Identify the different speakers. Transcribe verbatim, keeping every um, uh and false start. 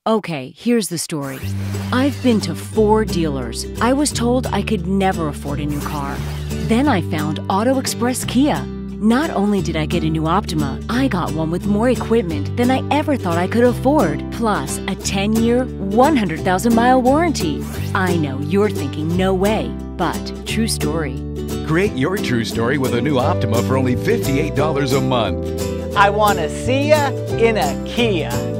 Speaker 1: Okay, here's the story. I've been to four dealers. I was told I could never afford a new car. Then I found Auto Express Kia. Not only did I get a new Optima, I got one with more equipment than I ever thought I could afford, plus a ten-year, one hundred thousand mile warranty. I know you're thinking no way, but true story.
Speaker 2: Create your true story with a new Optima for only fifty-eight dollars a month.
Speaker 3: I want to see ya in a Kia.